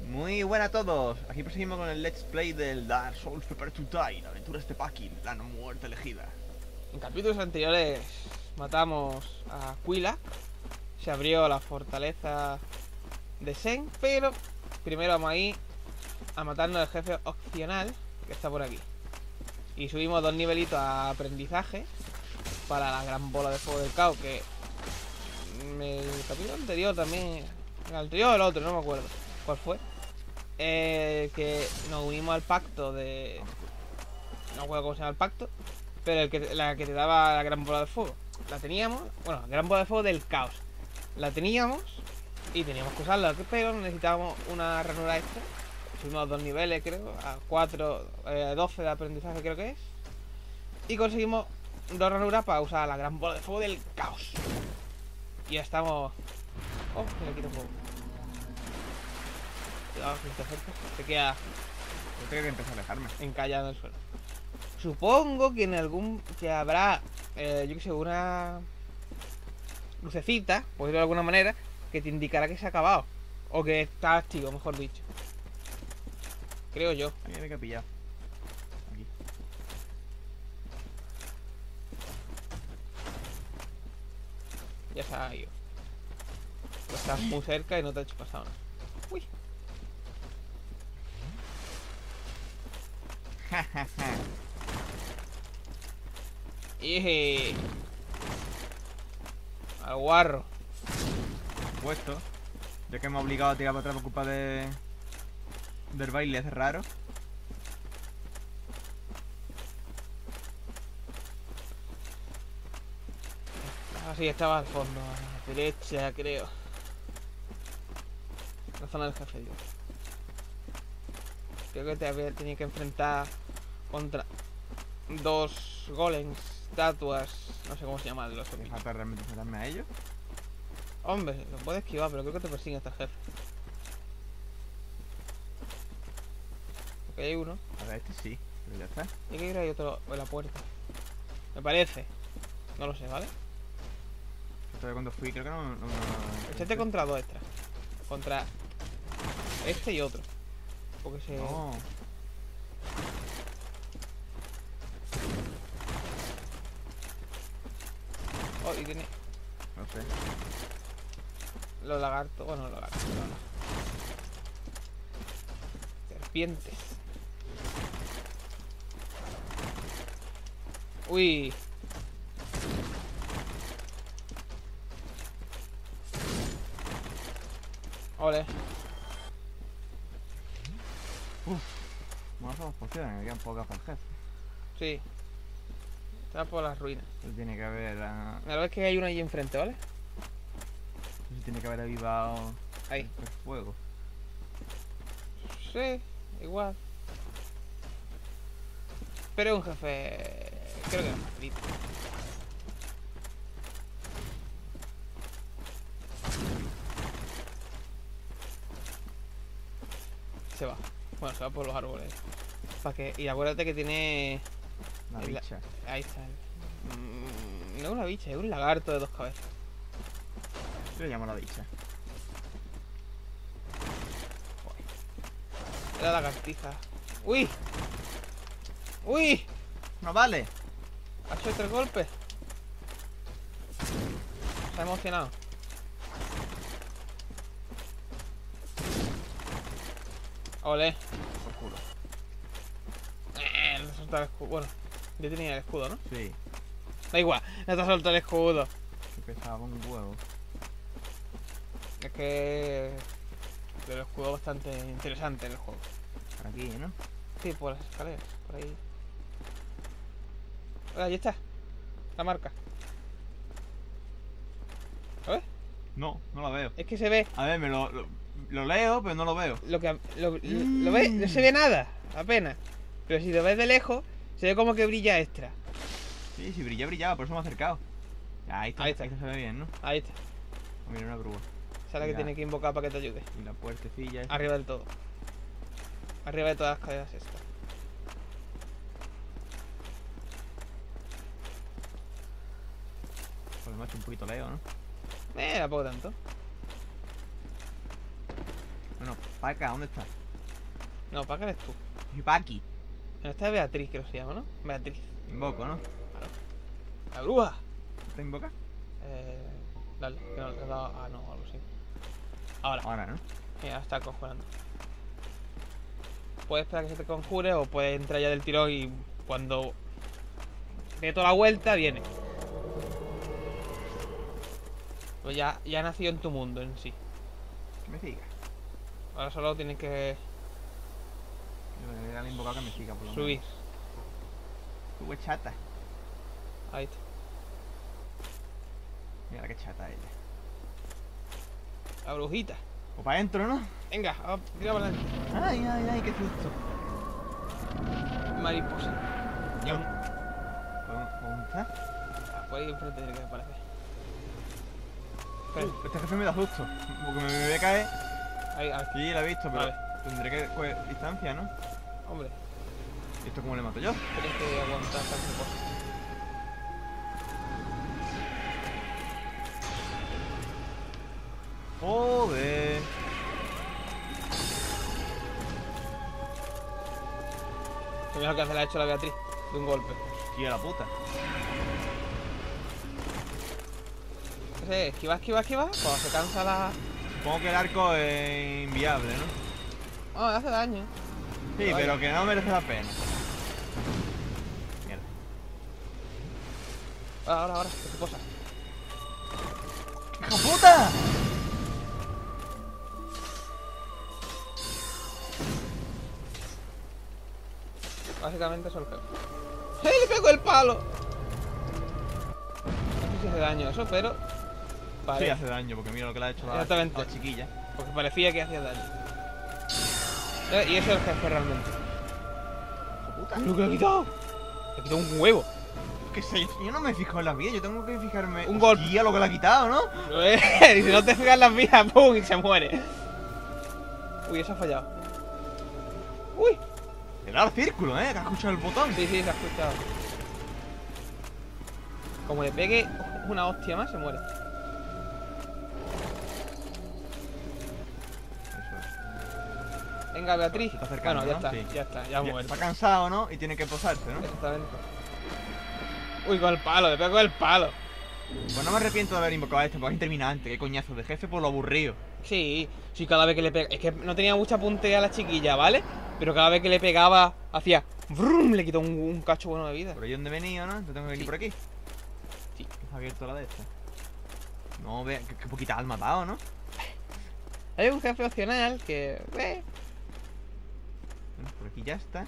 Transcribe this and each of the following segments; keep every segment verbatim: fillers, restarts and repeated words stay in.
Muy buena a todos, aquí proseguimos con el Let's Play del Dark Souls Prepare to Die, la aventura de Packing, la no muerte elegida. En capítulos anteriores matamos a Aquila, se abrió la fortaleza de Sen, pero primero vamos a ir a matarnos al jefe opcional que está por aquí. Y subimos dos nivelitos a aprendizaje para la gran bola de fuego del caos, que en el capítulo anterior también, en el anterior o el otro, no me acuerdo cuál fue, eh, que nos unimos al pacto de... no me acuerdo cómo se llama el pacto, pero el que, la que te daba la gran bola de fuego. La teníamos, bueno, la gran bola de fuego del caos. La teníamos y teníamos que usarla, pero necesitábamos una ranura extra. Subimos dos niveles, creo, a cuatro, eh, doce de aprendizaje creo que es. Y conseguimos dos ranuras para usar la gran bola de fuego del caos. Y ya estamos... Oh, me le quito fuego. Cuidado, que te acercas. Te queda... Yo tengo que empezar a alejarme. encallado en el suelo. Supongo que en algún... que habrá, eh, yo que sé, una lucecita, por decirlo de alguna manera, que te indicará que se ha acabado. O que está activo, mejor dicho. Creo yo. Ahí me he pillado. Aquí. Ya se ha ido. Pues estás muy cerca y no te ha hecho pasado nada. Uy. Eje. Al guarro. Puesto. Ya que me ha obligado a tirar para atrás por culpa de... del baile ese raro. Ah, sí, estaba al fondo, a la derecha, creo. La zona del jefe, digo. Creo que te había tenido que enfrentar contra dos golems, estatuas, no sé cómo se llaman los ¿Me zombies. falta realmente enfrentarme a ellos? Hombre, lo puedes esquivar, pero creo que te persigue hasta el jefe. Porque hay uno. A ver, este sí, pero ya está. Y que hay otro en la puerta. Me parece. No lo sé, ¿vale? Todavía cuando fui, creo que no... no, no, no Echate contra dos extras. Contra este y otro. Porque se... No. Oh, y tiene No sé. los lagartos. Bueno, los lagartos. No, no. Serpientes. Uy. Ole. Uff. No somos pociones, me quedan pocas para el jefe. Sí. Está por las ruinas. Él tiene que haber... Uh, La verdad es que hay uno ahí enfrente, ¿vale? tiene que haber avivado... Ahí. el fuego. Sí, igual. Pero es un jefe... creo que es más facilito. Se va. Bueno, se va por los árboles. ¿Para qué? Y acuérdate que tiene... La el- bicha. Ahí está. Mm, no es una bicha, es un lagarto de dos cabezas. Yo le llamo la bicha. Era lagartija. ¡Uy! ¡Uy! ¡No vale! Ha hecho tres golpes. Se ha emocionado. Ole. Por culo. Eh, no te ha soltado el escudo. Bueno, yo tenía el escudo, ¿no? Sí. Da igual, no te ha soltado el escudo. Que pesaba un huevo. Es que... el escudo es bastante interesante en el juego. Por aquí, ¿no? Sí, por las escaleras, por ahí. Ah, ahí está. La marca. ¿Lo ves? No, no la veo. Es que se ve... A ver, me lo, lo, lo leo, pero no lo veo. Lo que... Lo, lo, ¿lo ves? No se ve nada, apenas. Pero si lo ves de lejos, se ve como que brilla extra. Sí, sí, brilla, brillaba, por eso me he acercado. Ya, ahí está, Ahí está. ahí se ve bien, ¿no? Ahí está. Oh, mira, una grúa. Esa es la que Ya. tiene que invocar para que te ayude. Y la puertecilla esa. Arriba del todo. Arriba de todas las cadenas estas. Pues me ha hecho un poquito leo, ¿no? Eh, tampoco tanto. Bueno, Paca, ¿dónde está? No, Paca eres tú. Y Paqui. No, esta es Beatriz, creo que se llama, ¿no? Beatriz. Invoco, ¿no? ¡La bruja! ¿Te invoca? Eh. Dale, que no le he dado. Ah, no, algo así. Ahora. Ahora, ¿no? Mira, está conjurando. Puedes esperar que se te conjure o puedes entrar ya del tirón y cuando dé toda la vuelta, viene. Pues ya, ya ha nacido en tu mundo en sí. Que me siga. Ahora solo tienes que Yo le he al invocado que me siga, por lo menos. subir. Sube chata. Ahí está. Mira qué chata ella. La brujita. O para adentro, ¿no? Venga, vamos, tira para adelante. Ay, ay, ay, qué susto. Mariposa. Yo. ¿Dónde está? Ah, por ahí enfrente tiene que aparecer. Espera. Uh, este jefe me da susto. Porque me, me voy a caer. Ahí, a ver. Sí, la he visto, pero Vale. tendré que coger distancia, ¿no? Hombre, ¿Y esto cómo le mato yo? tienes que aguantar tanta cosa. Joder. Mira lo que hace la ha hecho la Beatriz de un golpe. Tía la puta. No sé, esquiva, esquiva, esquiva. Cuando se cansa la. Supongo que el arco es inviable, ¿no? Oh, hace daño. Sí, Vaya. pero que no merece la pena. Mierda. Ahora, ahora, ahora, ¿qué cosa? ¡Hijo puta! Básicamente eso es el pego. ¡Eh, le pego el palo! No sé si hace daño eso, pero. Vale. Sí, hace daño, porque mira lo que le ha hecho la, Exactamente. a la chiquilla. Porque parecía que hacía daño. Eh, y eso es el jefe realmente. ¡Hijo puta! ¡Lo que le ha quitado! Le ha quitado un huevo. ¿Qué sé? Yo no me fijo en las vidas, yo tengo que fijarme. Un golpe. Hostia, lo que le ha quitado, ¿no? Y si no te fijas las vidas, ¡pum! Y se muere. Uy, eso ha fallado. Uy. Le da al círculo, ¿eh? Que has escuchado el botón. Sí, sí, se ha escuchado. Como le pegue una hostia más, se muere. Eso es. Venga, Beatriz. Se está acercando, Bueno, ya ¿no? está, Sí. ya está, ya ha Ya, muerto. está cansado, ¿no? Y tiene que posarse, ¿no? Exactamente. Uy, con el palo, le pego el palo. Pues no me arrepiento de haber invocado a este, porque es interminante. Qué coñazo de jefe por lo aburrido. Sí, sí, cada vez que le pegaba. Es que no tenía mucha puntería a la chiquilla, ¿vale? Pero cada vez que le pegaba, hacía. Brum, le quitó un, un cacho bueno de vida. Por ahí donde he venido, ¿no? Te tengo que venir Sí. por aquí. Sí. Ha abierto la de esta. No, vea, qué, qué poquita alma ha dado, ¿no? Hay un jefe opcional que. Eh, Bueno, por aquí ya está.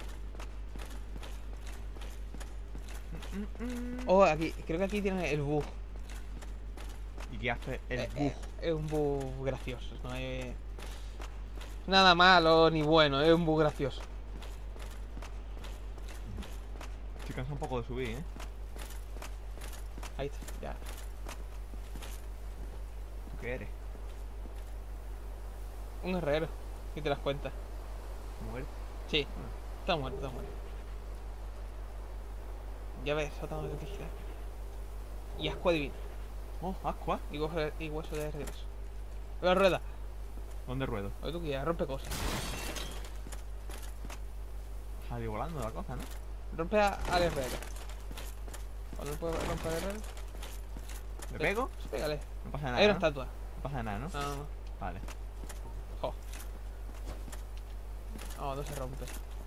Mm, mm, mm. Oh, aquí, creo que aquí tiene el bug. ¿Y qué hace el Eh, bug? eh, es un bug gracioso, no es nada malo ni bueno, es un bug gracioso. Estoy cansado un poco de subir, ¿eh? Ahí está, ya. ¿Tú qué eres? Un herrero, y te das cuenta. ¿Muerto? Sí, está muerto, está muerto. Ya ves, otra vez que girar. Y asco adivina. Oh, ascua. Y hueso de, y hueso de regreso. La rueda. ¿Dónde ruedo? Lo que tú quieras, rompe cosas. Salió volando la cosa, ¿no? Rompe a- al herrero. Cuando puede romper al herrero. ¿Le pego? Pues pégale. No pasa nada, Hay una ¿no? estatua. No pasa nada, ¿no? No, no, no. Vale. Jo. No, no se rompe.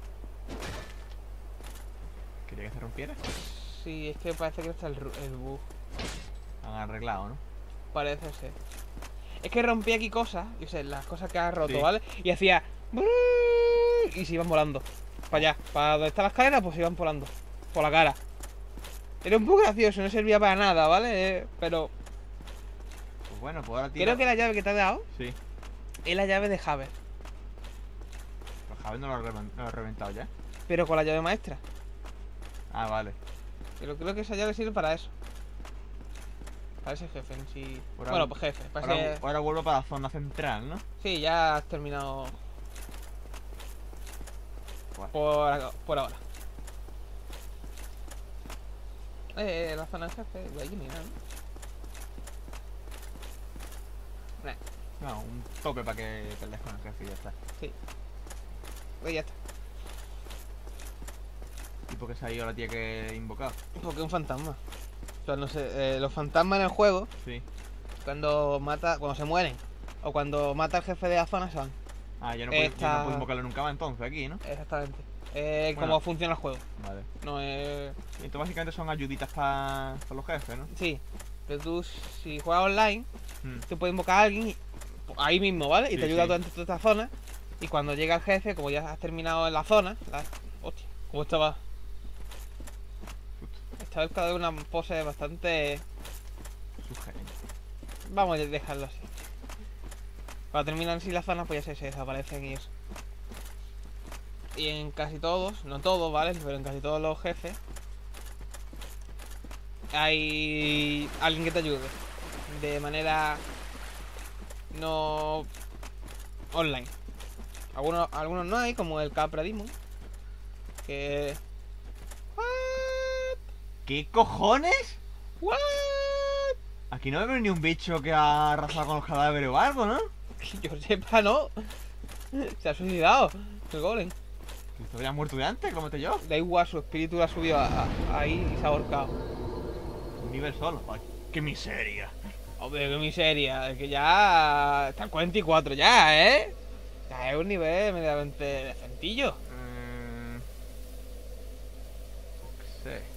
¿Quería que se rompiera? Sí, es que parece que no está el, ru- el bug. Han arreglado, ¿no? Parece ser. Es que rompía aquí cosas, yo sé, las cosas que ha roto, Sí. ¿vale? Y hacía. Y se iban volando. Para allá, para donde está la escalera, pues se iban volando. Por la cara. Era un poco gracioso, no servía para nada, ¿vale? Eh, Pero Pues bueno, pues ahora tira. creo que la llave que te ha dado Sí. es la llave de Haber. Pero Javier no lo ha, reven- no lo ha reventado ya. Pero con la llave maestra. Ah, vale. Pero creo que esa llave sirve para eso. Para ese jefe en sí. Ahora- Bueno, pues jefe. Para Ahora, ese- ahora vuelvo para la zona central, ¿no? Sí, ya has terminado. Vale. Por, ac- por ahora. Eh, la zona del jefe. De ahí mira, ¿no? Nah. No, un tope para que pelees con el jefe y ya está. Sí. Pues ya está. ¿Y por qué se ha ido la tía que he invocado? Porque es un fantasma. O sea, no sé, eh, los fantasmas en el juego, Sí. cuando mata, cuando se mueren, o cuando mata al jefe de la zona, se van. Ah, yo no, puedo, yo Esta- no puedo invocarlo nunca más entonces aquí, ¿no? Exactamente. Eh, Bueno. Cómo funciona el juego. Vale. No es... Y esto básicamente son ayuditas para los jefes, ¿no? Sí. Pero tú, si juegas online, Hmm. tú puedes invocar a alguien y- ahí mismo, ¿vale? Y Sí, te ayuda sí. durante toda esta zona. Y cuando llega el jefe, como ya has terminado en la zona, la... hostia, ¿cómo estaba? Estaba el cada una pose bastante... Sugerente. Vamos a dejarlo así. Cuando terminan así las zonas, pues ya se, se desaparecen y eso. Y en casi todos, no todos, ¿vale? Pero en casi todos los jefes hay alguien que te ayude. De manera no online. Algunos, algunos no hay, como el Capra Demon. Que... What? ¿Qué cojones? What? Aquí no veo ni un bicho que ha arrasado con los cadáveres o algo, ¿no? Que yo sepa, no. Se ha suicidado el golem. Que esto había muerto de antes, como te yo. Da igual, su espíritu la subió a- a- ahí y se ha ahorcado. Un nivel solo. Ay, qué miseria. Hombre, qué miseria. Es que ya está en cuarenta y cuatro ya, ¿eh? Ya es un nivel medianamente decentillo. Mm, qué sé.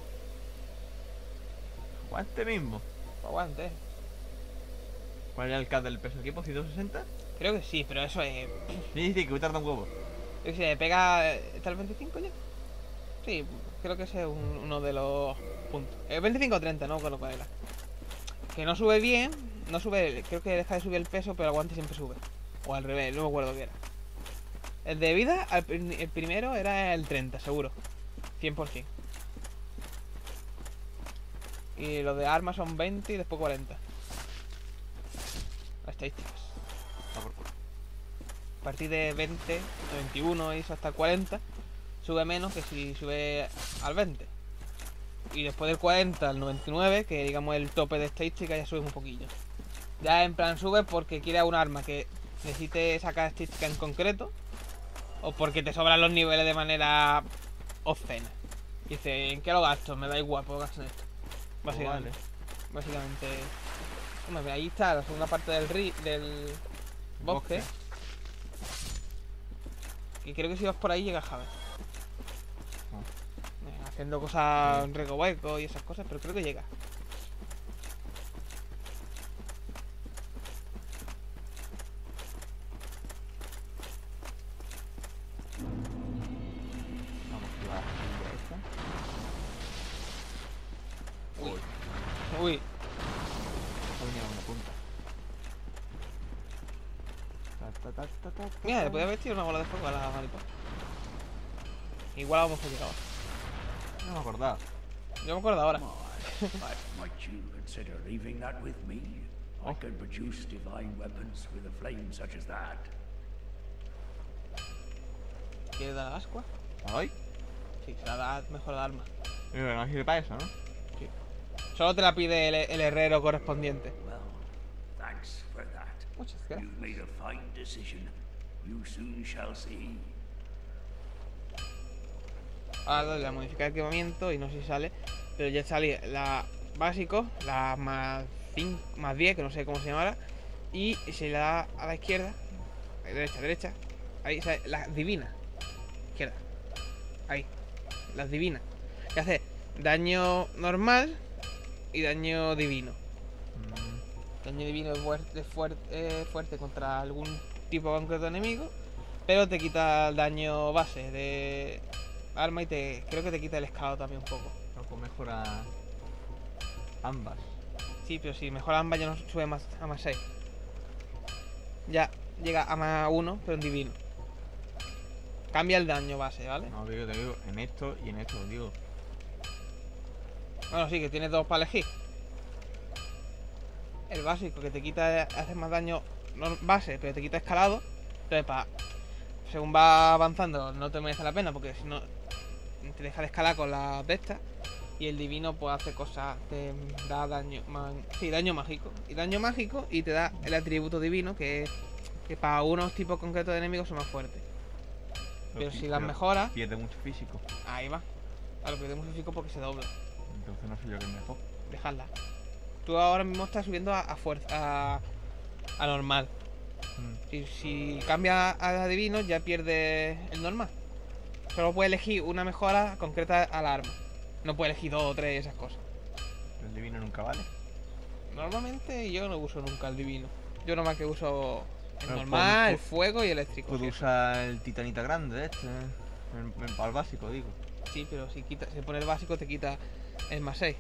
Aguante mismo. Aguante. ¿Cuál era el cat del peso equipo? ¿ciento sesenta? Creo que sí, pero eso es... Sí, sí, que voy a tardar un huevo. Yo qué sé, pega... ¿Está el veinticinco ya? Sí, creo que ese es un- uno de los puntos. El veinticinco o treinta, ¿no? Con lo cual era. Que no sube bien, no sube... Creo que deja de subir el peso, pero el aguante siempre sube. O al revés, no me acuerdo qué era. El de vida, al prim- el primero era el treinta, seguro. cien por cien. Y los de armas son veinte y después cuarenta. Las estadísticas. Va por culo. A partir de veinte, de veintiuno y eso hasta el cuarenta, sube menos que si sube al veinte. Y después del cuarenta al noventa y nueve, que digamos el tope de estadística, ya sube un poquillo. Ya en plan sube porque quiere un arma que necesite sacar estadística en concreto, o porque te sobran los niveles de manera obscena. Y dice, ¿en qué lo gasto? Me da igual, puedo gastar en esto. Básicamente. Vale. Básicamente. Hombre, ahí está la segunda parte del ri del bosque. Y creo que si vas por ahí llegas a ver. Eh, Haciendo cosas en recoveco y esas cosas, pero creo que llega. Vamos a activar la esta. Uy. Uy. Ha venido a una punta. Ta, ta, ta, ta, ta, ta, Mira, ta. le podía haber tirado una bola de fuego a la mariposa. Igual vamos a llegar. No me acordaba. Yo me acuerdo ahora. But might you consider leaving that with me? I can produce divine weapons with a flame such as that. ¿Quieres dar ascua? ¿La doy? Sí, se la da mejor el arma. Pero no sirve para eso, ¿no? Solo te la pide el, el herrero correspondiente. Well, thanks for that. Muchas gracias. You've made a fine decision. You soon shall see. Ahora le modificar equipamiento y no sé si sale, pero ya sale la básico, la más cinco, más diez, que no sé cómo se llamará, y si le da a la izquierda, a la derecha, derecha, ahí sale la divina, izquierda, ahí, las divinas, que hace daño normal y daño divino. Mm, Daño divino es fuerte, fuerte, fuerte contra algún tipo concreto de enemigo, pero te quita el daño base de arma y te creo que te quita el escalado también un poco. Algo mejora ambas. Sí, pero si mejora ambas ya no sube más, a más seis. Ya llega a más uno, pero en divino. Cambia el daño base, ¿vale? No, digo, te digo, en esto y en esto, digo. Bueno, sí, que tienes dos para elegir. El básico que te quita, hace más daño no, base, pero te quita escalado. Entonces, para, según va avanzando, no te merece la pena, porque si no te deja de escalar con las de estas. Y el divino pues hace cosas, te da daño, man, sí, daño mágico. Y daño mágico y te da el atributo divino que, es, que para unos tipos concretos de enemigos son más fuertes. Pero si las mejoras, pierde mucho físico. ahí va. A lo pierde mucho físico porque se dobla. Entonces no sé yo qué es mejor. Dejadla. Tú ahora mismo estás subiendo a, a fuerza, a, a normal. Mm. Si, si cambia a divino ya pierde el normal. Solo puedes elegir una mejora concreta al arma. No puedes elegir dos o tres y esas cosas. El divino nunca vale. Normalmente yo no uso nunca el divino. Yo nomás que uso el Pero normal, pon- el fuego y eléctrico. Puedo Sí, usar el titanita grande este. El, el, para el básico, digo. sí, pero si quita, si pones el básico te quita el más seis.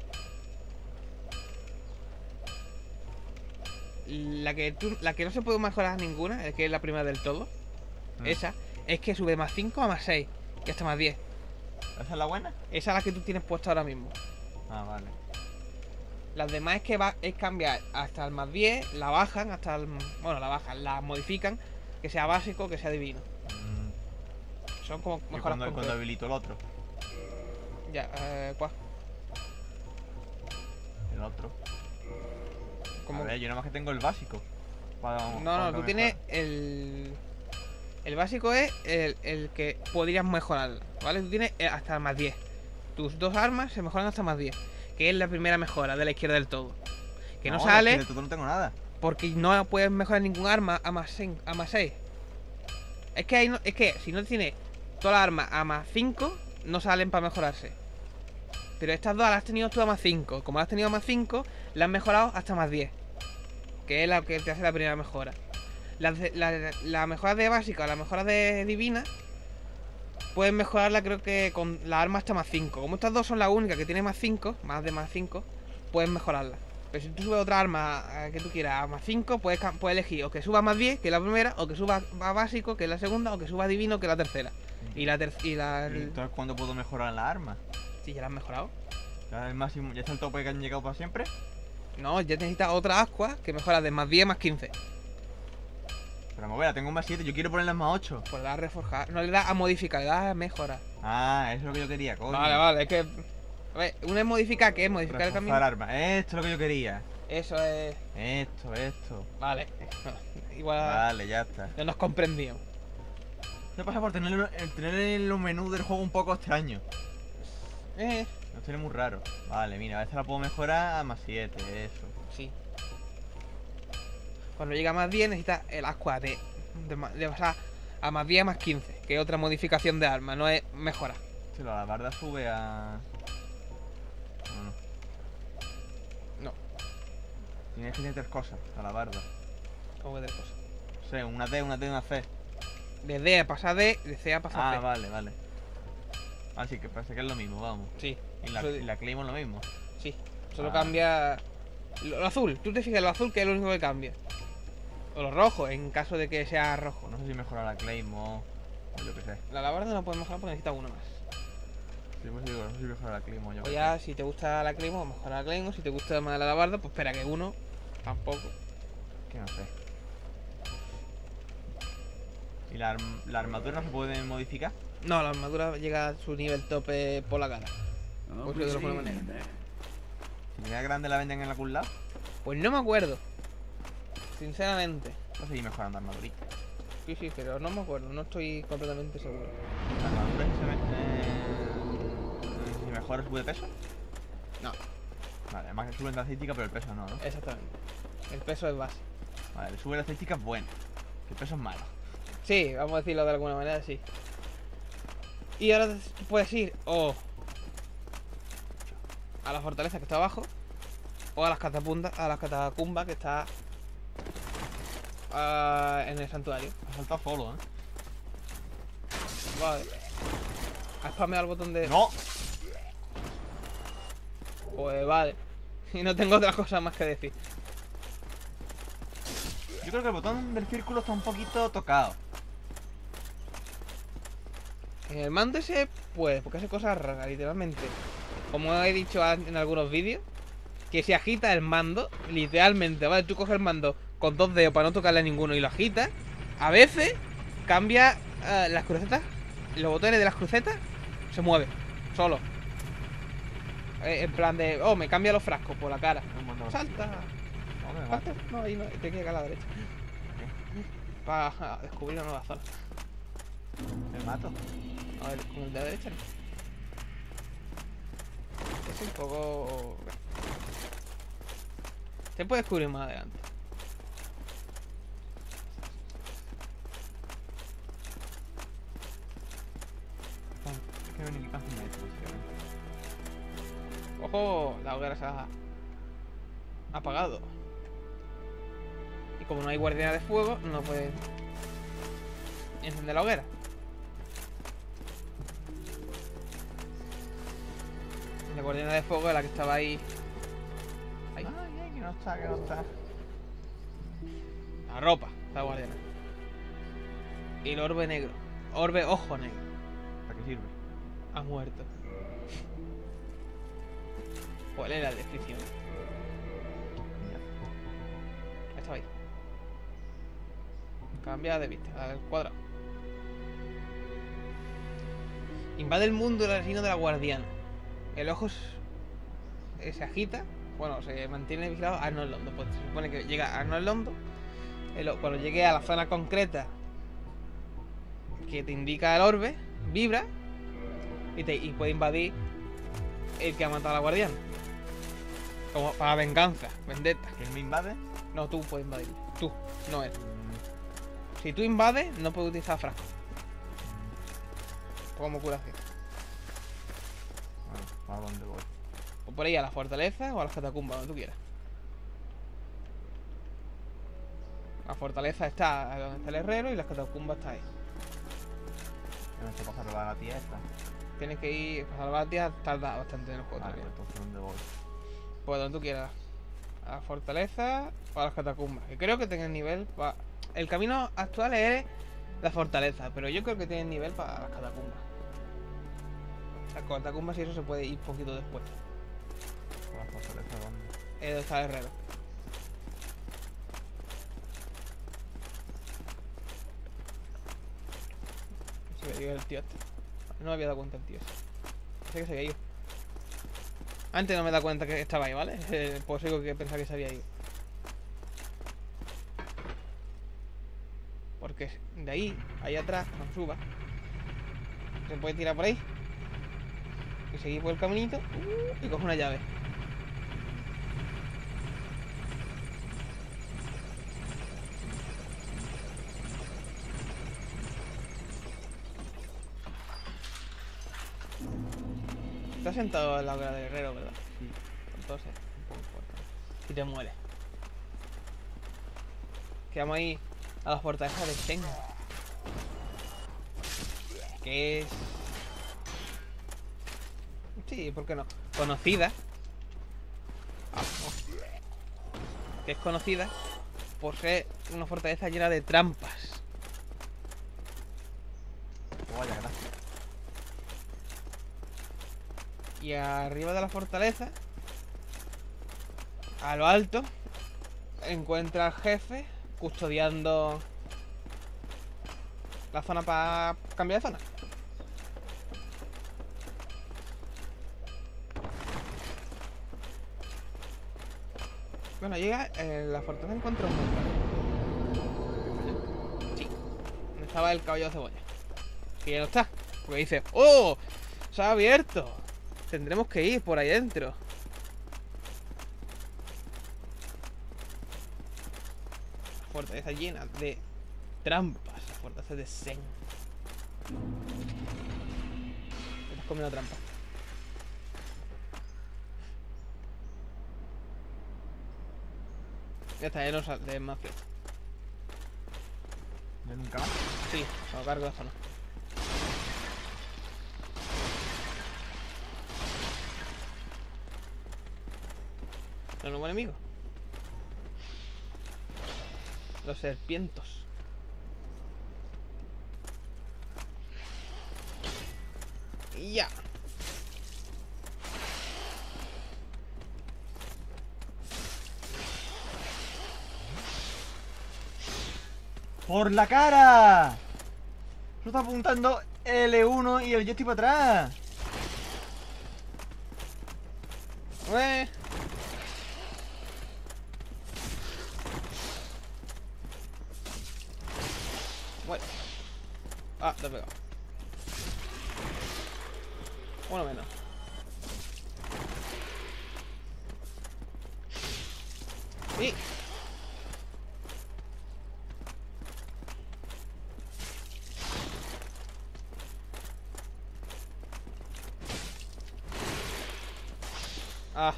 La que, tú- la que no se puede mejorar ninguna, es que es la primera del todo, Mm. esa, es que sube más cinco a más seis, y hasta más diez. ¿Esa es la buena? Esa es la que tú tienes puesta ahora mismo. Ah, vale. Las demás es que va, es cambiar hasta el más diez, la bajan hasta el... Bueno, la bajan, la modifican, que sea básico, que sea divino. Mm. Son como ¿Y mejoras cuando, cuando concretas. habilito el otro? Ya, eh, ¿cuál? El otro. Como- A ver, yo nada más que tengo el básico. Para- No, para no, tú mejorar. tienes el... El básico es el, el que podrías mejorar, ¿vale? Tú tienes eh, hasta más diez. Tus dos armas se mejoran hasta más diez. Que es la primera mejora de la izquierda del todo. Que no, es sale de todo no tengo nada. porque no puedes mejorar ningún arma a más seis. A más seis. Es que, hay no, es que si no tienes todas las armas a más cinco, no salen para mejorarse. Pero estas dos las has tenido tú a más cinco. Como las has tenido a más cinco, las has mejorado hasta más diez. Que es la que te hace la primera mejora. Las de- la, la mejora de básica, la mejora de divina, puedes mejorarla creo que con la arma hasta más cinco. Como estas dos son las únicas que tienen más cinco, más de más cinco, puedes mejorarla. Pero si tú subes otra arma eh, que tú quieras a más cinco, puedes, cam- puedes elegir o que suba a más diez, que es la primera, o que suba a básico, que es la segunda, o que suba a divino, que es la tercera. Y la tercera... Y la... ¿Y entonces cuándo puedo mejorar la arma? Sí, ya la has mejorado. ¿Ya el máximo, ya está el tope que han llegado para siempre? No, ya necesitas otra ascua que mejora de más diez a más quince. Pero me voy, la tengo en más siete, yo quiero ponerla en más ocho. Pues le das a reforjar. No le das a modificar, le das a mejorar. Ah, eso es lo que yo quería, coño. Vale, vale, es que... A ver, una es modificar, ¿qué es? Modificar el Reforzar camino. arma. Esto es lo que yo quería. Eso es... Esto, esto. Vale. Igual Vale, ya está. no nos comprendíamos. ¿Qué pasa por tener, tener en los menús del juego un poco extraño? Eh, No tiene muy raro. Vale, mira, a veces la puedo mejorar a más siete, eso. sí. Cuando llega a más diez necesitas el ascua de, de, ma- de pasar a más diez a más quince, que es otra modificación de arma, no es mejora. Si la barda sube a... No, no. No, Tienes que tener tres cosas, a la barda. como que tres cosas. No sé, una D, una D, una C. De D a pasar D, de C a pasar Ah, C. vale, vale. Así que parece que es lo mismo, vamos. Sí, Y la, Eso- y la Claymore lo mismo. sí. Solo Ah. cambia lo, lo azul. Tú te fijas, lo azul que es lo único que cambia. O lo rojo, en caso de que sea rojo. No sé si mejora la Claymore o yo qué sé. La alabarda no puedes mejorar porque necesita uno más. Sí, pues digo, no sé si mejora la Claymore, yo Pues qué ya, sé. si te gusta la Claymore, mejora la Claymore. Si te gusta más la alabarda, pues espera que uno tampoco. Que no sé. ¿Y la, arm- la armadura no se puede modificar? No, la armadura llega a su nivel tope por la cara. Oh, Pues de alguna manera. Si me queda grande la venden en algún lado. Pues no me acuerdo. Sinceramente. No seguir mejorando armadurita. Sí, sí, pero no me acuerdo. No estoy completamente seguro. ¿La armadura si se me, eh, si mejora sube de peso? No, Vale, además que sube la estadística, pero el peso no, ¿no? exactamente. El peso es base. Vale, le sube la estadística es bueno. Que el peso es malo. Sí, vamos a decirlo de alguna manera, sí. Y ahora tú puedes ir o a la fortaleza que está abajo, o a las catapuntas, a las catacumbas que está ah, en el santuario. Ha saltado solo, ¿eh? Vale. ¿Has spameado el botón de...? ¡No! Pues vale. Y no tengo otra cosa más que decir. Yo creo que el botón del círculo está un poquito tocado. En el mando ese, pues, porque hace cosas raras, literalmente. Como he dicho an- en algunos vídeos, que si agita el mando, literalmente, ¿vale? Tú coges el mando con dos dedos para no tocarle a ninguno y lo agitas. A veces cambia eh, las crucetas, los botones de las crucetas se mueven, solo. Eh, en plan de, oh, me cambia los frascos por la cara. Me mando- Salta. ¿Dónde me Salta. mato? No, ahí no, te queda a la derecha. Para descubrir una nueva zona. Me mato. A ver, con el de la derecha no. Es un poco... Se puede descubrir más adelante. Es que venir casi me he hecho, básicamente. Ojo, la hoguera se ha apagado. Y como no hay guardiana de fuego, no puede encender la hoguera. La guardiana de fuego es la que estaba ahí. Ahí. Ay, ay, que no está, que no está. La ropa, la guardiana. Y el orbe negro. Orbe ojo negro. ¿Para qué sirve? Ha muerto. ¿Cuál es la descripción? Estaba ahí. Cambia de vista, al cuadrado. Invade el mundo el reino de la guardiana. El ojo se, se agita. Bueno, se mantiene vigilado a Arnold Londo. Pues se supone que llega a Arnold Londo. El, cuando llegue a la zona concreta que te indica el orbe, vibra y, te, y puede invadir el que ha matado a la guardiana. Como para venganza, vendetta. ¿Quién me invade? No, tú puedes invadir. Tú, no él. Mm, Si tú invades, no puedes utilizar frasco. Como curación. Bueno, ¿a dónde voy? O por ahí a la fortaleza o a las catacumbas, donde tú quieras. La fortaleza está donde está el herrero y las catacumbas está ahí. Yo me estoy pasando la tía esta. Tienes que ir para salvar a tía, tarda bastante en el juego Vale, también. pues entonces ¿dónde voy? Pues donde tú quieras. A la fortaleza o a las catacumbas. Que creo que tengan nivel para... El camino actual es la fortaleza, pero yo creo que tienen nivel para las catacumbas. Las catacumbas y eso se puede ir un poquito después. ¿Por la fortaleza dónde? Es donde está el herrero. Se había ido el tío este. No me había dado cuenta el tío ese. Pensé que se había ido. Antes no me he dado cuenta que estaba ahí, ¿vale? Eh, por eso digo que pensaba que se había ido. Porque de ahí, ahí atrás, cuando suba, se puede tirar por ahí. Y seguir por el caminito. uh, y coge una llave. Estás sentado en la hoguera del herrero, ¿verdad? Sí. Entonces, un poco fuerte. Y te mueres. Quedamos ahí a la fortaleza de Shen. Que es... Sí, ¿por qué no? Conocida. Ah, no. Que es conocida por ser una fortaleza llena de trampas. Oh, vaya, gracias. Y arriba de la fortaleza, a lo alto, encuentra al jefe custodiando la zona para cambiar de zona. Bueno, llega en la fortaleza, encuentra un monstruo. Sí, donde estaba el caballo de cebolla. Que ya no está, porque dice, ¡oh! Se ha abierto. Tendremos que ir por ahí dentro. La fortaleza llena de trampas. La fortaleza de Zen. Te has comido trampa. Ya está, ya no sale más flechas. ¿Yo nunca más? Sí, me lo cargo la zona. ¿No es un buen enemigo? Los serpientos. Y ya. ¡Por la cara! Solo está apuntando L uno y el joystick para atrás. Eh. Bueno. Ah, te he pegado. Uno menos. Y... Ah.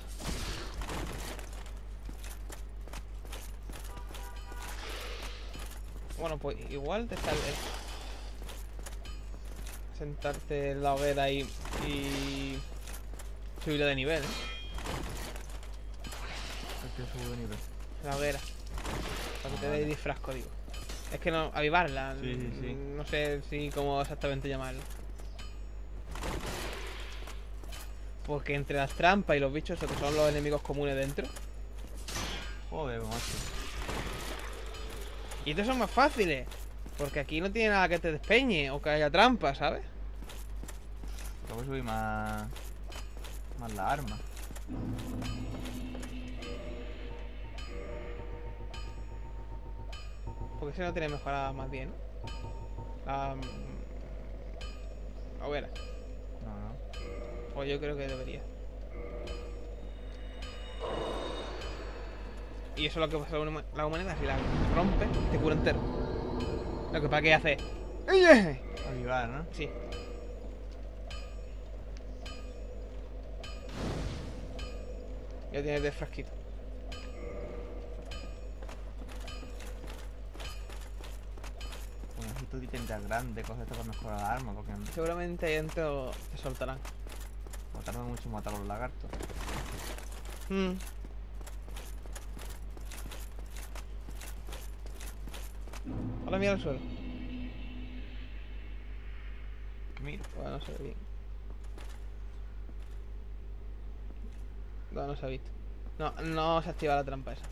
Bueno, pues igual te sale sentarte en la hoguera y, y subirlo de nivel, ¿eh? Es que subo de nivel. La hoguera. Para que Ah, te dé vale. disfrasco, digo. Es que no, avivarla. Sí, sí, sí. No sé si cómo exactamente llamarlo. Porque entre las trampas y los bichos, esos que son los enemigos comunes dentro. Joder, macho. Y estos son más fáciles. Porque aquí no tiene nada que te despeñe o que haya trampa, ¿sabes? Luego subí más... Más la arma. Porque ese no tiene mejorada más bien, ¿no? La... mm, la hoguera. No, no. Pues yo creo que debería. Y eso es lo que pasa a la huma- la humanidad. Si la rompe, te cura entero. Lo que para qué hace. Avivar, ¿no? Sí. Ya tienes de frasquito. Pues necesito ítems grandes, cosas estas para mejorar la arma, porque Seguramente ahí dentro te soltarán. me tarda mucho matar a los lagartos. Hmm. Ahora mira el suelo. Que mira. Bueno, no se ve bien. No, no se ha visto. No, no se activa la trampa esa.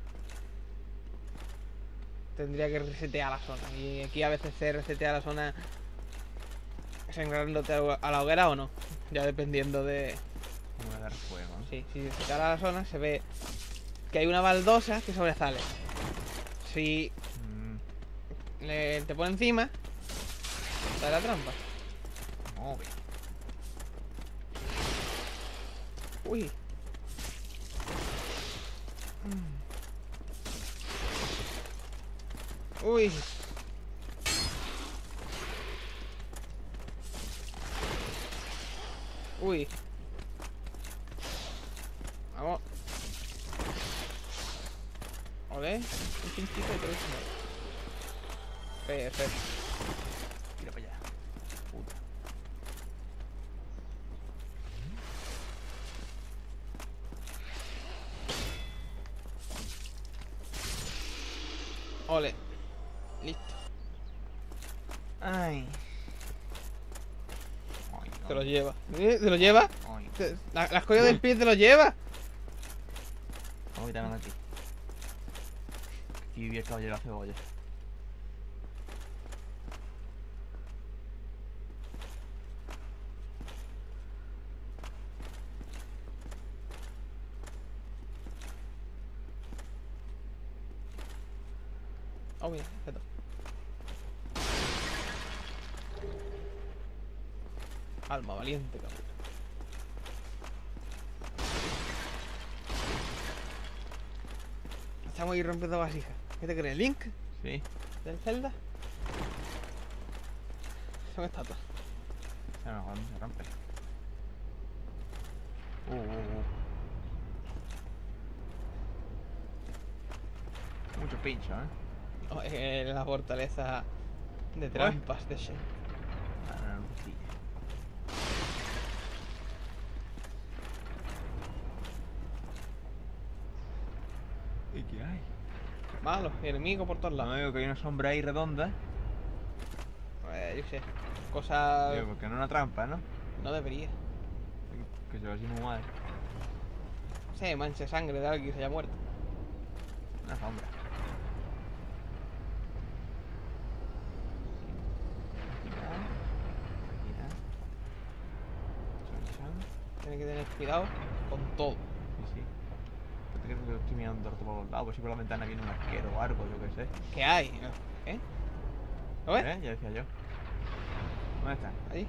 Tendría que resetear la zona. Y aquí a veces se resetea la zona sangrándote a la hoguera o no. Ya dependiendo de... Como le dar fuego, ¿no? Sí, si se setea la zona se ve que hay una baldosa que sobresale. Si Mm, le, te pone encima, sale la trampa. Move. Uy. Uy. Uy. Vamos. Ole. Un pinchito y tres. Perfecto. Tira para allá. Puta. Ole. Listo. Ay. Ay, Se lo ay, lleva. ¿Eh? ¿Se lo lleva? ay. Se- La, las collas del pie te lo lleva. Vamos a quitarnos de aquí. Aquí vivía el caballero de la cebolla. Oh, mira, perfecto. Alma valiente, cabrón. Estamos ahí rompiendo vasijas. ¿Qué te crees? ¿Link? Sí. ¿Del Zelda? Son estatuas. A lo mejor no se rompe. Uh, uh, uh. Mucho pincho, ¿eh? Oh, eh, la fortaleza de trampas de Shen. Ah, no, no, sí. ¿Y qué hay? Malos, enemigos por todos No lados. digo que hay una sombra ahí redonda. Eh, yo sé. Cosas... Digo, porque no es una trampa, ¿no? No debería. Que se va así muy mal. No sé, mancha sangre de alguien que se haya muerto. Una sombra. Mira. Chan, chan. Tienes que tener cuidado. con todo. Sí, sí. Yo creo que estoy mirando todo por los lados. Pues si por la ventana viene un arquero o algo, yo qué sé. ¿Qué hay? ¿Eh? ¿Lo ves? ¿Eh? Ya decía yo. ¿Dónde está? Ahí.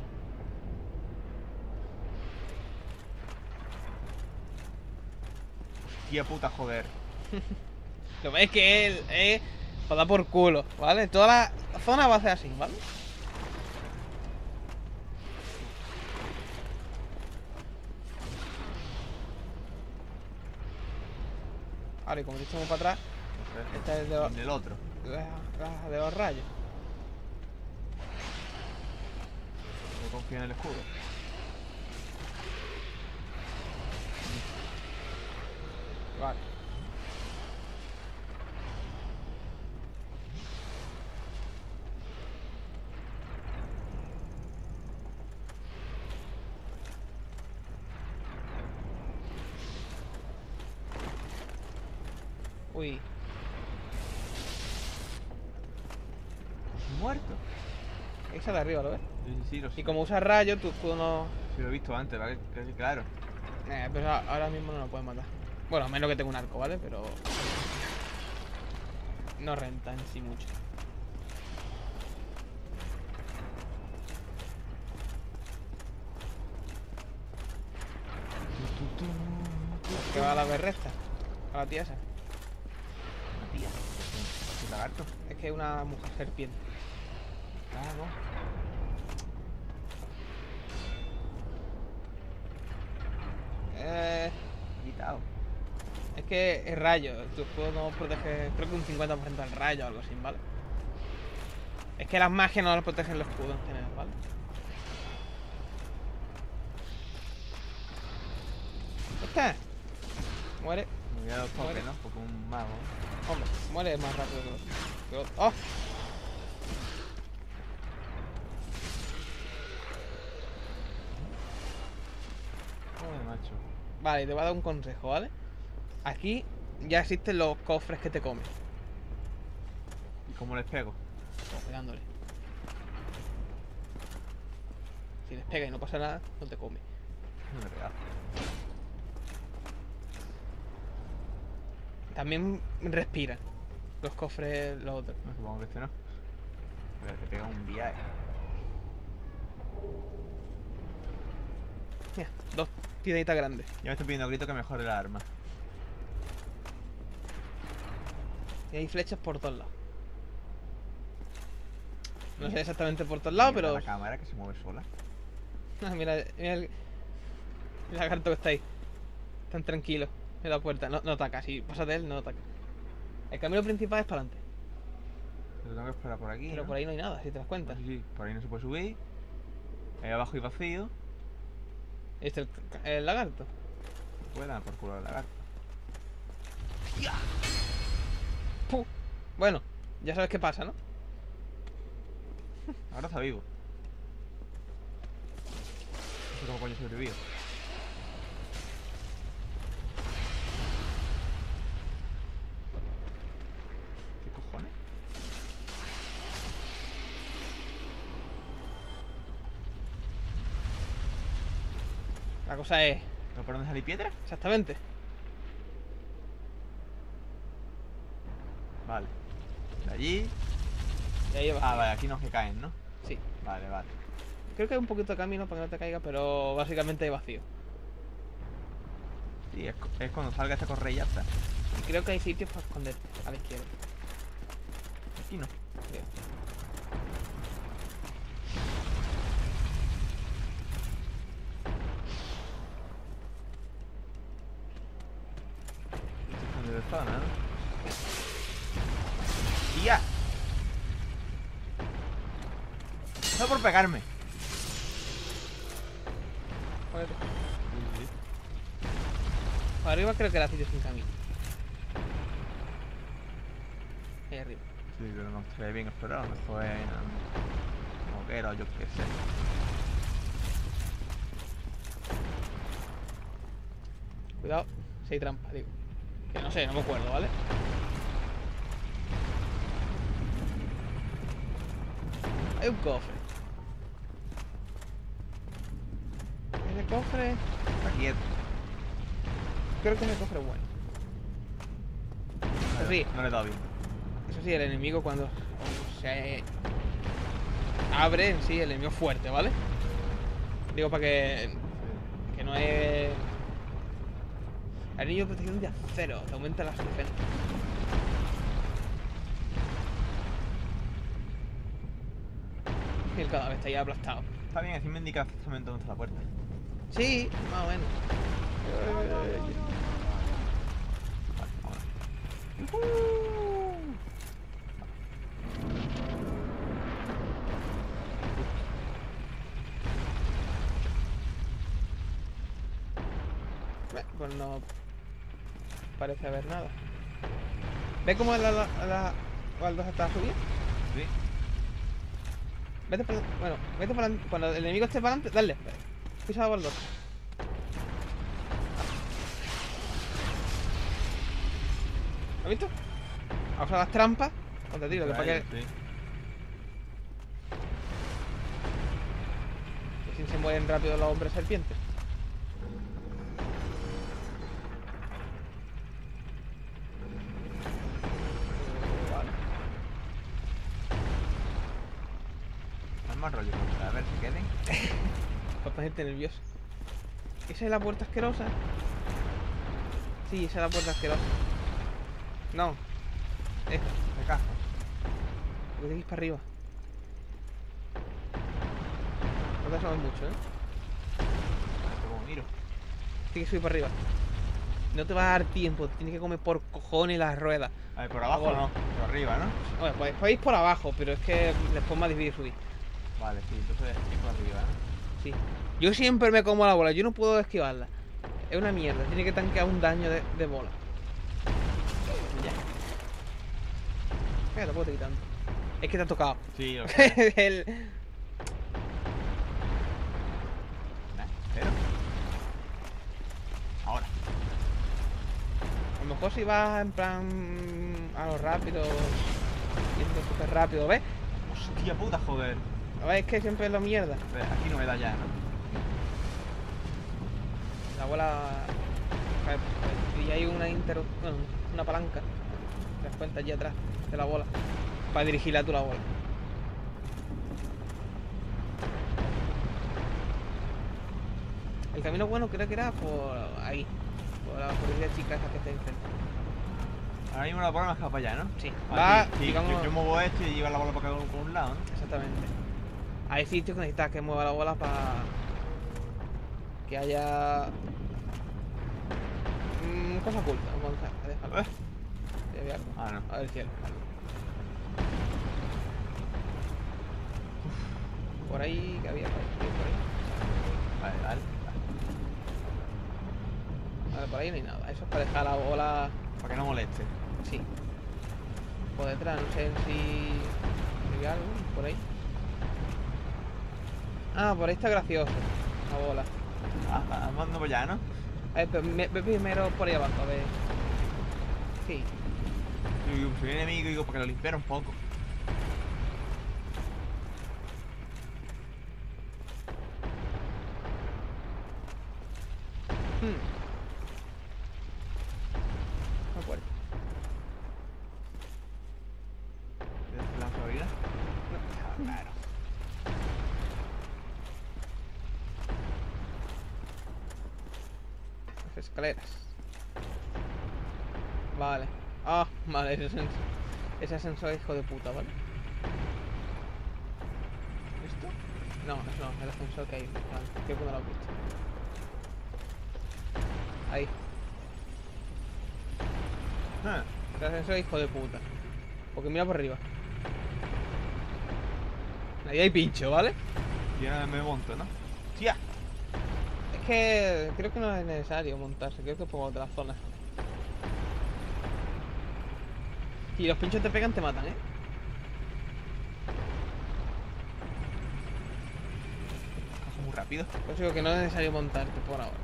Tía puta, joder. Lo ves que él es para dar por culo, ¿vale? Toda la zona va a ser así, ¿vale? Ahora, y como te echamos para atrás, No sé. esta es de, los- En el otro. la, la de los rayos. No confío en el escudo. Vale. Uy, Muerto. esa de arriba, ¿lo ves? Sí, sí, sí, lo sé. Y como usa rayos, tu escudo no... Sí, lo he visto antes, ¿vale? Que- que- Claro. Eh, pero a- ahora mismo no lo puedes matar. Bueno, a menos que tenga un arco, ¿vale? Pero... no renta en sí mucho. Que va a la berresta. A la tía esa. Una tía. ¿Es un lagarto? Es que es una mujer serpiente. Ah, no. Eh, Quitado. es que es rayo. Tu escudo no protege, creo que un cincuenta por ciento del rayo o algo así, ¿vale? Es que las magias no las protegen los escudos en general, ¿vale? ¿Está? Muere. Me voy a los toques, Muere. ¿no? Porque un mago. Hombre, muere más rápido que los... que los- ¡Oh! Joder, macho. Vale, te voy a dar un consejo, ¿vale? Aquí ya existen los cofres que te comen. ¿Y cómo les pego? Como pegándole. Si les pega y no pasa nada, no te come. No me he pegado. También respiran. Los cofres, los otros. No, supongo que este no. Pero te pega un viaje. Mira, dos tiraditas grandes. Ya me estoy pidiendo a grito que mejore la arma. Y hay flechas por todos lados. No sé exactamente por todos lados, Mira pero... la cámara que se mueve sola. Ah, mira, mira el... el lagarto que está ahí. Tan tranquilo. En la puerta. No, no ataca. Si pasas de él, no ataca. El camino principal es para adelante. Pero tengo que esperar por aquí. Pero ¿no? por ahí no hay nada, si te das cuenta. Sí, sí, por ahí no se puede subir. Ahí abajo hay vacío. Este es el, el lagarto. Puede dar por culo al lagarto. Puh. Bueno, ya sabes qué pasa, ¿no? Ahora está vivo. No sé cómo coño sobrevivió. ¿Qué cojones? La cosa es... ¿No por dónde salir piedra? Exactamente. Vale. De allí. Y ahí va. Ah, vale, aquí no se caen, ¿no? Sí. Vale, vale. Creo que hay un poquito de camino para que no te caiga, pero básicamente hay vacío. Sí, es, cu- es cuando salga esta correa y ya está. Y creo que hay sitios para esconderte a la izquierda. Aquí no. Bien. Estoy de zona, ¿no? ¡Tía! No por pegarme. Muévete. Sí, sí. Para arriba creo que era sitio sin camino. Ahí arriba. Sí, pero no estaría bien explorar. Mejor en um, hoguera o yo qué sé. Cuidado, si hay trampa, digo. Que no sé, no me acuerdo, ¿vale? Hay un cofre. Ese cofre... Está quieto. creo que es el cofre bueno. Eso sí, No le he dado bien. eso sí, el enemigo cuando cuando se abre en sí, el enemigo fuerte, ¿vale? Digo para que... Que no es... Anillo de protección de acero, te aumenta las defensas. Y el cadáver está ya aplastado. Está bien, así me indica exactamente dónde está la puerta. Sí, más o menos. Vale, ahora. Bueno, pues no parece haber nada. ¿Ves cómo la, la, la baldosa está subida? Sí. Vete para bueno, vete para cuando el enemigo esté para adelante, dale. Pisa la baldosa. ¿Has visto? A usar las trampas. Cuando te digo que para que... Sí. que si se mueren rápido los hombres serpientes. Vale. Haz más rollo, a ver si queden. Cuánta gente nerviosa. ¿Esa es la puerta asquerosa? Sí, esa es la puerta asquerosa. No. Esta. De caja. Porque tienes que ir para arriba. No te asomes mucho, ¿eh? Como miro. Tienes que subir para arriba. No te va a dar tiempo. Tienes que comer por cojones las ruedas. A ver, por abajo Ahora. no, por arriba, ¿no? Bueno, pues podéis por abajo, pero es que después es más difícil subir. Vale, sí, entonces aquí por arriba, ¿no? Sí. Yo siempre me como la bola. Yo no puedo esquivarla. Es una mierda. Tiene que tanquear un daño de, de bola. Ya. Mira, tampoco te quitando. Es que te ha tocado. Sí, lo sé. El... Eh, Pero... Ahora. A lo mejor si vas en plan a lo rápido, yendo súper rápido, ¿ves? Hostia puta, joder. ¿Ves? Es que siempre es lo mierda. A ver, aquí no me da ya, ¿no? La bola... Y hay una inter... bueno, una palanca. Te das cuenta allí atrás de la bola. Para dirigirla tú la bola. El camino bueno creo que era por ahí. Por la policía chica esa que está enfrente. Ahora mismo la bola me escapa para allá, ¿no? Sí. Aquí, Va, sí, digamos... yo, yo muevo esto y lleva la bola para acá por un lado, ¿no? Exactamente. Hay sitios que necesitas que mueva la bola para que haya mm, cosa oculta. Vamos a dejarlo. ¿Eh? Ya vi algo. Ah, no. A ver el cielo. Por ahí que había por ahí. Vale, vale. Vale, por ahí no hay nada. Eso es para dejar la bola. Para que no moleste. Sí. Por detrás, no sé si si vi algo por ahí. Ah, por ahí está gracioso. La bola. Ah, vamos por allá, ¿no? A ver, pero me- ve primero por ahí abajo, a ver. Sí. Yo digo, soy enemigo y digo, para que lo limpiara un poco. Hmm. Una puerta. ¿Desde la sobrina? No. Claro. Las escaleras. Vale. Ah, vale, ese ascensor. Ese ascensor es hijo de puta, ¿vale? ¿Esto? No, eso no, el ascensor que hay. Vale, creo que no lo has visto. Ahí. Ah, El ascensor es hijo de puta. Porque mira por arriba. Ahí hay pincho, ¿vale? yo no me monto, ¿no? ¡Tía! Es que creo que no es necesario montarse, creo que es por otras zonas. Si los pinchos te pegan, te matan, ¿eh? Pasa muy rápido. Por eso digo que no es necesario montarte por ahora.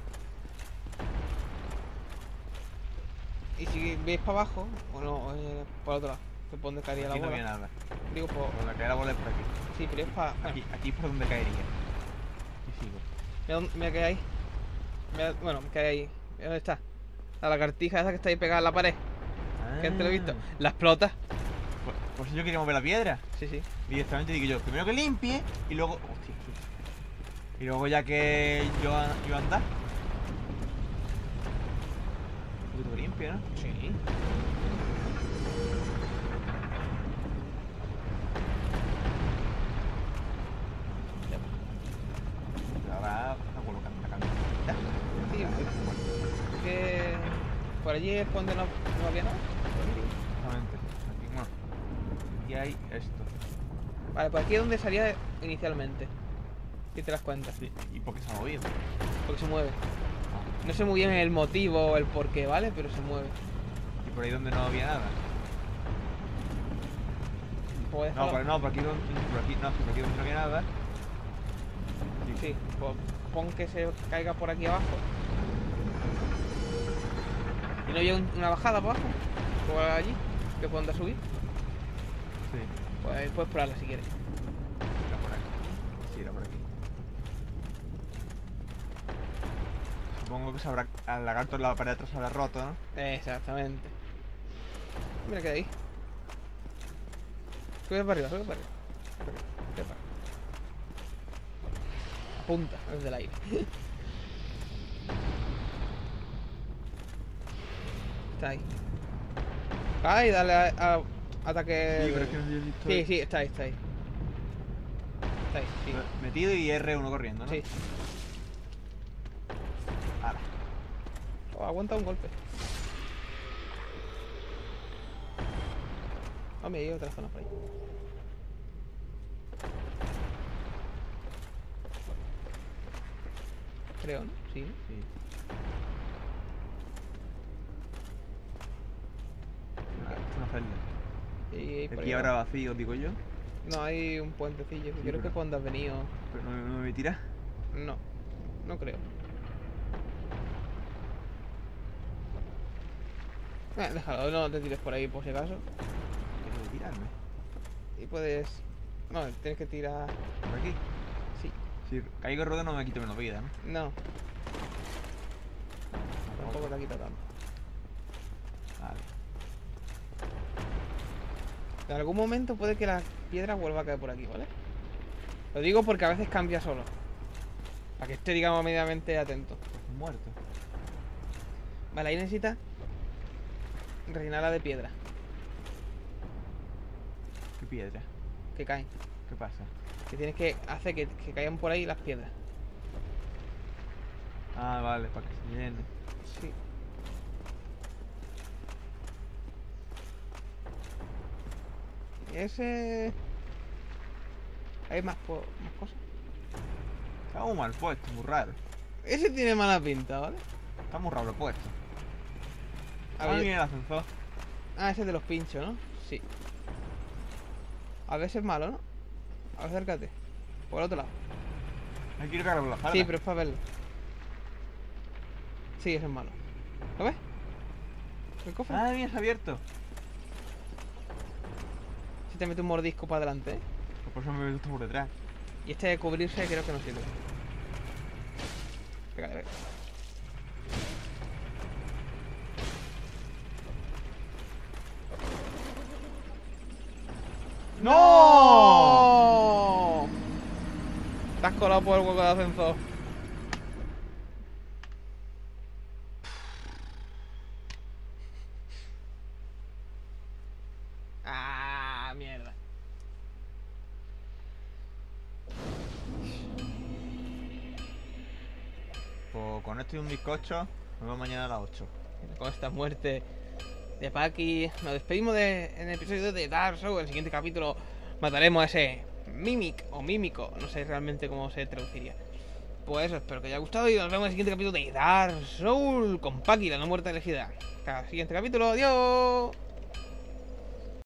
Y si veis para abajo, o no, eh, por otro lado, que por donde caería Aquí la no bola. había nada. Digo por... Por la que la bola es por aquí. Sí, pero es para... Aquí, aquí es por donde caería. Y sigo. Mira, dónde- mira que hay. Mira, bueno, que hay ahí. Mira dónde está. La lagartija esa que está ahí pegada en la pared. Ah. Que antes lo he visto. La explota. Pues, pues yo quería mover la piedra. Sí, sí. Directamente digo yo, primero que limpie y luego. Hostia, y luego ya que yo, yo andar. Un poquito que limpie, ¿no? Sí. Pero ahora hago lo que anda cambiando. Sí, que por allí es donde no, no había nada. Exactamente. Aquí, bueno. Aquí hay esto. Vale, por aquí es donde salía inicialmente. Si te das cuenta. Sí. ¿Y por qué se ha movido? Porque se mueve. No sé muy bien el motivo o el por qué, ¿vale? Pero se mueve. Y por ahí donde no había nada. Pues No, déjalo. por, no, por aquí donde. Por aquí, no, por aquí donde no había nada. Sí, pues pon que se caiga por aquí abajo. ¿Y no hay un- una bajada por abajo? ¿Por allí? ¿Que pueda subir? Sí. Pues puedes probarla si quieres. Era por aquí. Sí, era por aquí. Supongo que se habrá. Al lagarto en la pared de atrás se habrá roto, ¿no? Exactamente. Mira que ahí. Sube para arriba, sube para arriba. Sube para arriba. Apunta desde el aire. Está ahí. Ahí, dale a, a- ataque. Sí, pero es que no he visto. Sí, sí, está ahí, está ahí. Está ahí, sí. Metido y R uno corriendo, ¿no? Sí. Ahora. Oh, aguanta un golpe. Oh, me hay otra zona por ahí. Creo, ¿no? Sí. Sí. Una, una celda. Y por Aquí ahí habrá abajo. vacío, digo yo. No, hay un puentecillo que Sí, creo que pero- por donde has venido. Pero no, no me tira. No, no creo. Eh, déjalo, no te tires por ahí por si acaso. Quiero de tirarme. Y puedes. No, tienes que tirar. Por aquí. Sí, Si caigo en ruedo no me quito menos vida, ¿no? no, tampoco te ha quitado tanto. Vale. En algún momento puede que la piedra vuelva a caer por aquí, ¿vale? Lo digo porque a veces cambia solo. Para que esté, digamos, medianamente atento. Pues muerto. Vale, ahí necesita rellenarla de piedra, ¿Qué piedra? que caen. ¿Qué pasa? Que tienes que hacer que, que caigan por ahí las piedras. Ah, vale, para que se llene. Sí. Y ese... Hay más, po- más cosas. Está muy mal puesto, muy raro. Ese tiene mala pinta, ¿vale? Está muy raro puesto. A Ah, ver, viene el ascensor. ah, ese es de los pinchos, ¿no? Sí. A veces es malo, ¿no? Acércate. Por el otro lado. Hay que ir a cargar por la espalda. Sí, pero es para verlo. Sí, ese es malo. ¿Lo ves? El cofre. Ah, mira, está abierto. Si te mete un mordisco para adelante, ¿eh? Pues por eso me meto por detrás. Y este de cubrirse creo que no sirve. Pégale, pégale. ¡No! Te has colado por el hueco de ascensor. Ah, mierda. Pues con esto y un bizcocho, nos vemos mañana a las ocho. Con esta muerte de Paki, nos despedimos de, en el episodio de Dark Souls. En el siguiente capítulo mataremos a ese Mimic o Mímico, no sé realmente cómo se traduciría. Pues eso, espero que os haya gustado y nos vemos en el siguiente capítulo de Dark Souls con Paki, la no muerta elegida. Hasta el siguiente capítulo, adiós.